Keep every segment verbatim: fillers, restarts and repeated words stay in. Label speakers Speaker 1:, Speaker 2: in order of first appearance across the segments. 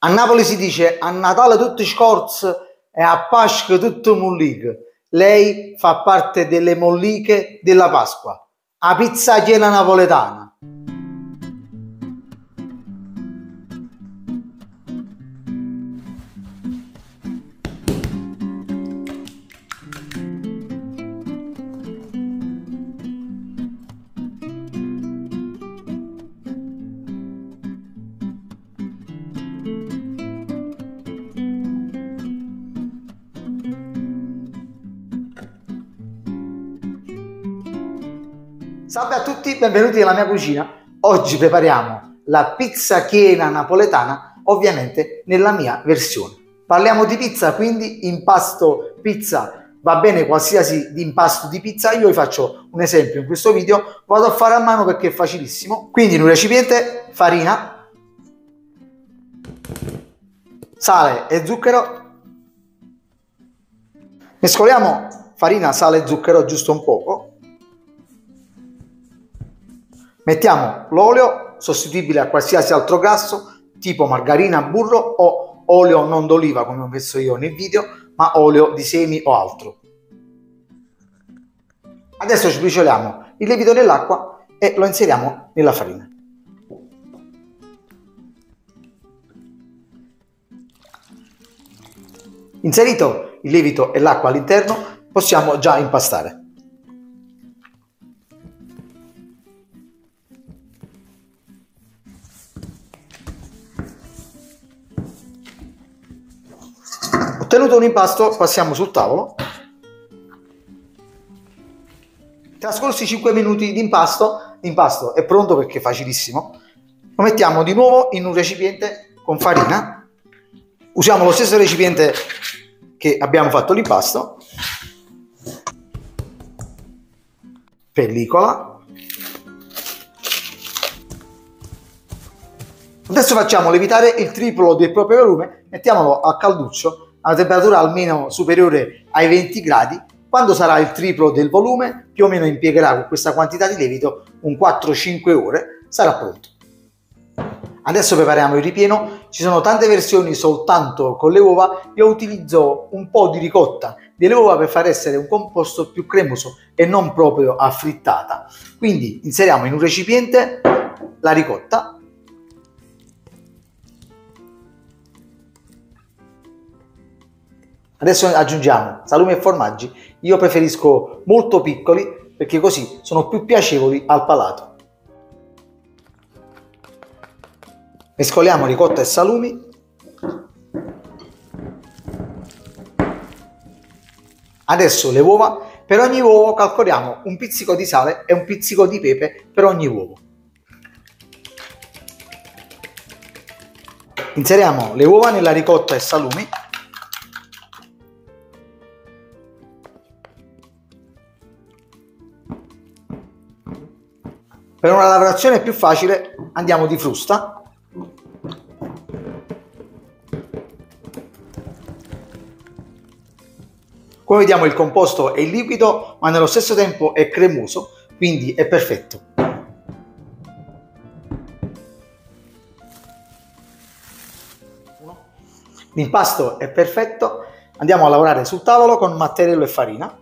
Speaker 1: A Napoli si dice a Natale tutti scorz e a Pasqua tutto molliche. Lei fa parte delle molliche della Pasqua. A pizza chiena napoletana. Salve a tutti, benvenuti nella mia cucina. Oggi prepariamo la pizza chiena napoletana, ovviamente nella mia versione. Parliamo di pizza, quindi impasto pizza, va bene qualsiasi impasto di pizza. Io vi faccio un esempio in questo video, vado a fare a mano perché è facilissimo. Quindi in un recipiente farina, sale e zucchero, mescoliamo farina, sale e zucchero giusto un poco. Mettiamo l'olio, sostituibile a qualsiasi altro grasso, tipo margarina, burro o olio non d'oliva come ho messo io nel video, ma olio di semi o altro. Adesso sbricioliamo il lievito nell'acqua e lo inseriamo nella farina. Inserito il lievito e l'acqua all'interno, possiamo già impastare. Ottenuto un impasto, passiamo sul tavolo. Trascorsi cinque minuti di impasto, l'impasto è pronto perché è facilissimo. Lo mettiamo di nuovo in un recipiente con farina. Usiamo lo stesso recipiente che abbiamo fatto l'impasto. Pellicola. Adesso facciamo lievitare il triplo del proprio volume, mettiamolo a calduccio a una temperatura almeno superiore ai venti gradi. Quando sarà il triplo del volume, più o meno impiegherà con questa quantità di lievito un quattro cinque ore, sarà pronto. Adesso prepariamo il ripieno. Ci sono tante versioni soltanto con le uova, io utilizzo un po' di ricotta delle uova per far essere un composto più cremoso e non proprio a frittata. Quindi inseriamo in un recipiente la ricotta. Adesso aggiungiamo salumi e formaggi. Io preferisco molto piccoli perché così sono più piacevoli al palato. Mescoliamo ricotta e salumi. Adesso le uova. Per ogni uovo calcoliamo un pizzico di sale e un pizzico di pepe per ogni uovo. Inseriamo le uova nella ricotta e salumi. Per una lavorazione più facile andiamo di frusta. Come vediamo il composto è liquido ma nello stesso tempo è cremoso, quindi è perfetto. L'impasto è perfetto, andiamo a lavorare sul tavolo con mattarello e farina.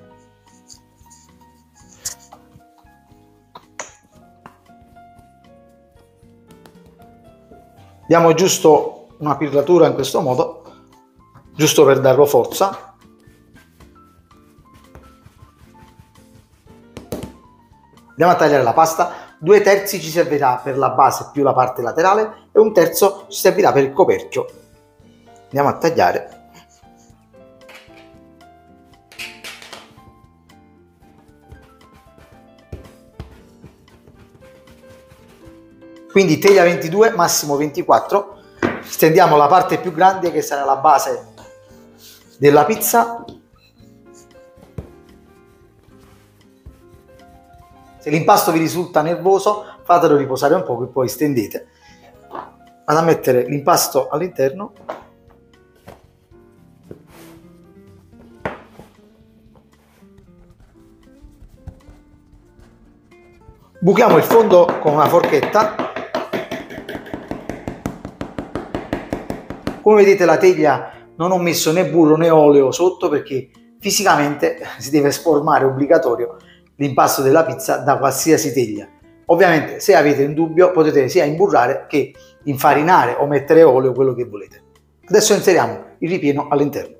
Speaker 1: Diamo giusto una pirlatura in questo modo, giusto per darlo forza. Andiamo a tagliare la pasta. Due terzi ci servirà per la base più la parte laterale e un terzo ci servirà per il coperchio. Andiamo a tagliare. Quindi teglia ventidue, massimo ventiquattro. Stendiamo la parte più grande che sarà la base della pizza. Se l'impasto vi risulta nervoso, fatelo riposare un po' e poi stendete. Vado a mettere l'impasto all'interno. Buchiamo il fondo con una forchetta. Come vedete la teglia non ho messo né burro né olio sotto perché fisicamente si deve sformare obbligatorio l'impasto della pizza da qualsiasi teglia. Ovviamente se avete un dubbio potete sia imburrare che infarinare o mettere olio, quello che volete. Adesso inseriamo il ripieno all'interno.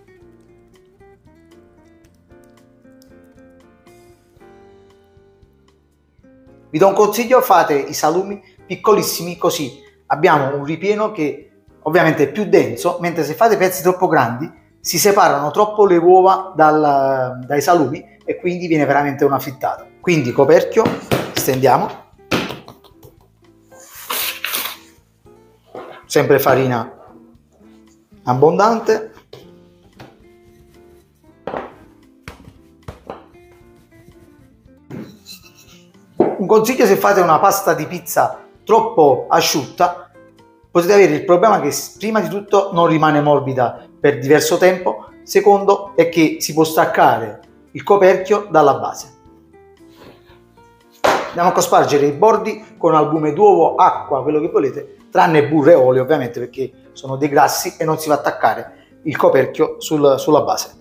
Speaker 1: Vi do un consiglio: fate i salumi piccolissimi, così abbiamo un ripieno che ovviamente è più denso, mentre se fate pezzi troppo grandi si separano troppo le uova dal, dai salumi e quindi viene veramente una frittata. Quindi coperchio, stendiamo, sempre farina abbondante, un consiglio: se fate una pasta di pizza troppo asciutta potete avere il problema che prima di tutto non rimane morbida per diverso tempo, secondo è che si può staccare il coperchio dalla base. Andiamo a cospargere i bordi con albume d'uovo, acqua, quello che volete, tranne burro e olio ovviamente perché sono dei grassi e non si va a attaccare il coperchio sul, sulla base.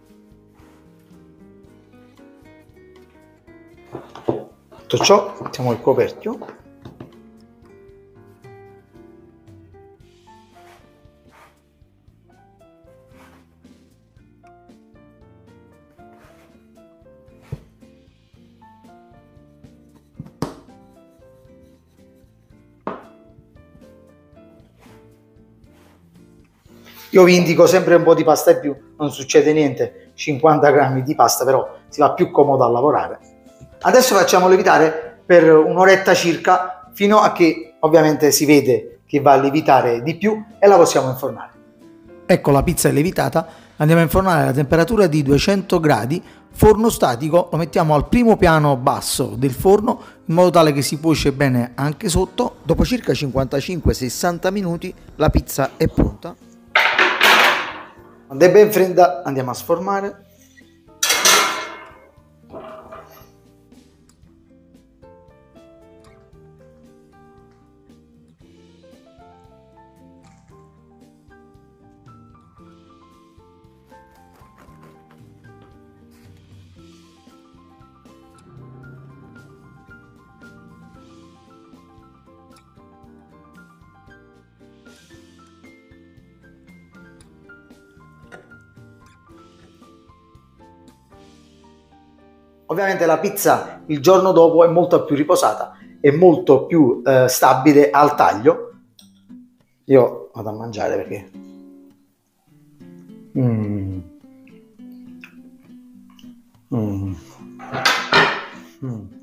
Speaker 1: Tutto ciò, mettiamo il coperchio. Io vi indico sempre un po' di pasta in più, non succede niente, cinquanta grammi di pasta, però si va più comodo a lavorare. Adesso facciamo lievitare per un'oretta circa, fino a che ovviamente si vede che va a lievitare di più e la possiamo infornare. Ecco, la pizza è lievitata, andiamo a infornare alla temperatura di duecento gradi, forno statico, lo mettiamo al primo piano basso del forno in modo tale che si cuoce bene anche sotto. Dopo circa cinquantacinque sessanta minuti la pizza è pronta. Quando è ben fredda andiamo a sformare. Ovviamente la pizza il giorno dopo è molto più riposata e molto più eh, stabile al taglio. Io vado a mangiare perché mm. Mm. Mm.